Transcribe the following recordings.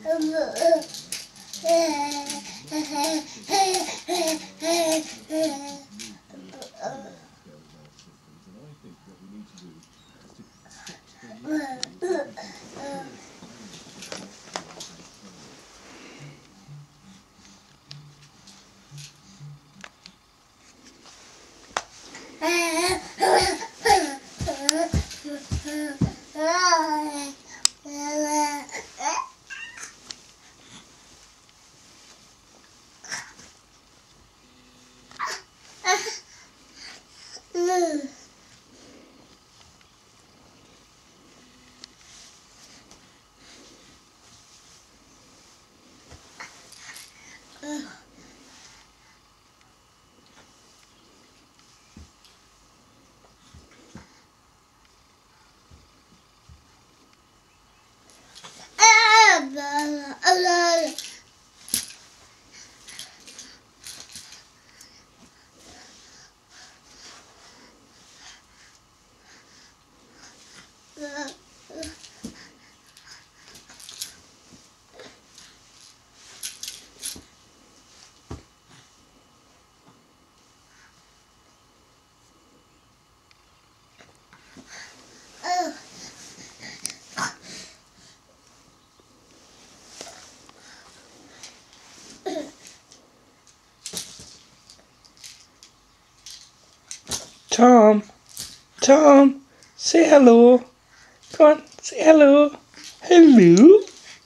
Tom, say hello. Come on, say hello. Hello.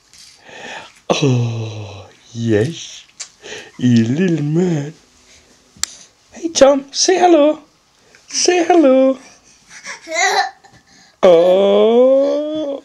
Oh, yes, you little man. Hey, Tom, say hello. Say hello. Oh.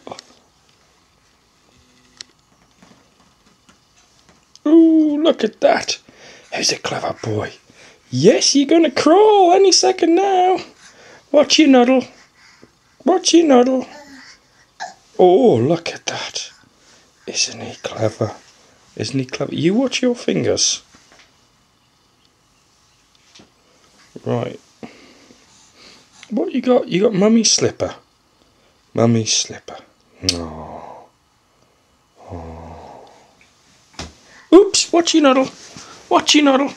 Ooh, look at that. He's a clever boy. Yes, you're gonna crawl any second now. Watch you noddle. Watch you noddle. Oh, look at that. Isn't he clever? Isn't he clever? You watch your fingers. Right. What you got? You got Mummy's slipper. Mummy's slipper. Oh. Oh. Oops, watch you noddle. Watch you noddle.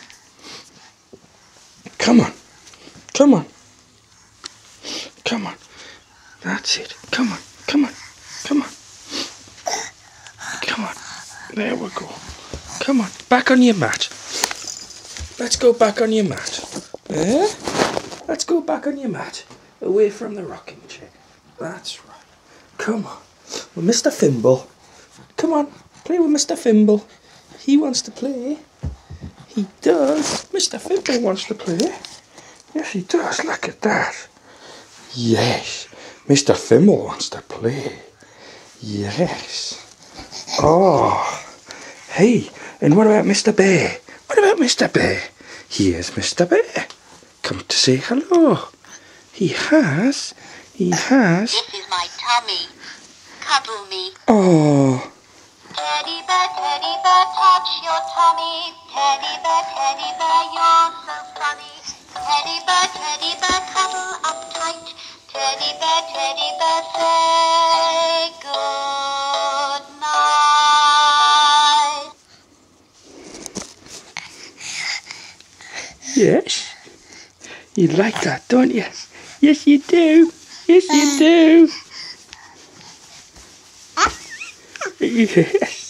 Come on. Come on. Come on. That's it. Come on. Come on. Come on. Come on. There we go. Come on. Back on your mat. Let's go back on your mat. Eh? Let's go back on your mat. Away from the rocking chair. That's right. Come on. Well, Mr. Fimble. Come on. Play with Mr. Fimble. He wants to play. He does. Mr. Fimble wants to play. Yes, he does. Look at that. Yes. Mr. Fimble wants to play. Yes. Oh. Hey, and what about Mr. Bear? What about Mr. Bear? Here's Mr. Bear. Come to say hello. He has. This is my tummy. Cuddle me. Oh. Teddy bear, touch your tummy. Teddy bear, you're so funny. Teddy bear, cuddle up tight. Teddy bear, say good night. Yes. You like that, don't you? Yes, you do. Yes, you do. Yes.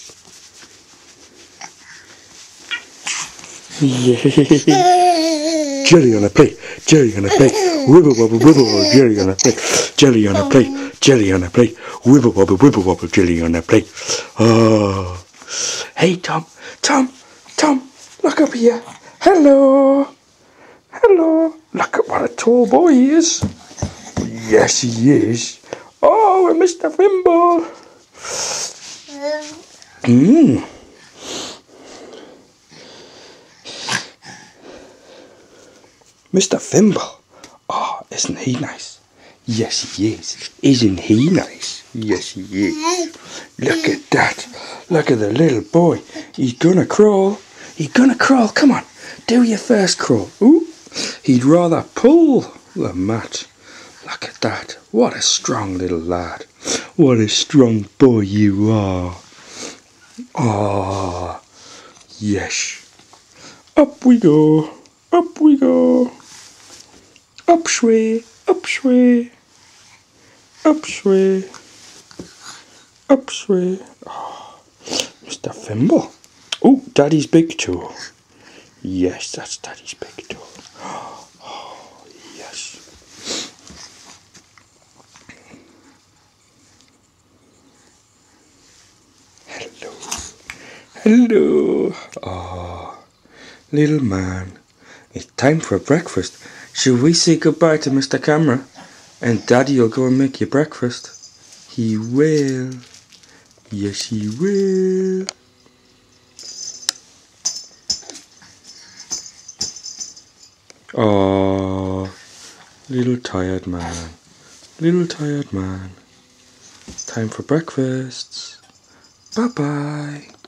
Yeah. Jelly on a plate. Jelly on a plate. Wibble wobble, wibble wobble. Jelly on a plate. Jelly on a plate. Jelly on a plate. Wibble wobble, jelly on a plate. Oh. Hey, Tom. Tom, look up here. Hello. Hello. Look at what a tall boy he is. Yes, he is. Oh, and Mr. Fimble. Mr. Fimble. Oh, isn't he nice? Yes, he is. Isn't he nice? Yes, he is. Look at that. Look at the little boy. He's gonna crawl. He's gonna crawl. Come on. Do your first crawl. Ooh. He'd rather pull the mat. Look at that. What a strong little lad. What a strong boy you are. Ah, yes. Up we go. Up we go. Up shway. Up shway. Up shway. Up shway. Oh, Mr. Thimble. Oh, Daddy's big toe. Yes, that's Daddy's big toe. Oh, yes. Hello. Hello. Oh, little man. It's time for breakfast. Should we say goodbye to Mr. Camera? And Daddy will go and make you breakfast. He will. Yes, he will. Oh, little tired man. Little tired man. Time for breakfast. Bye-bye.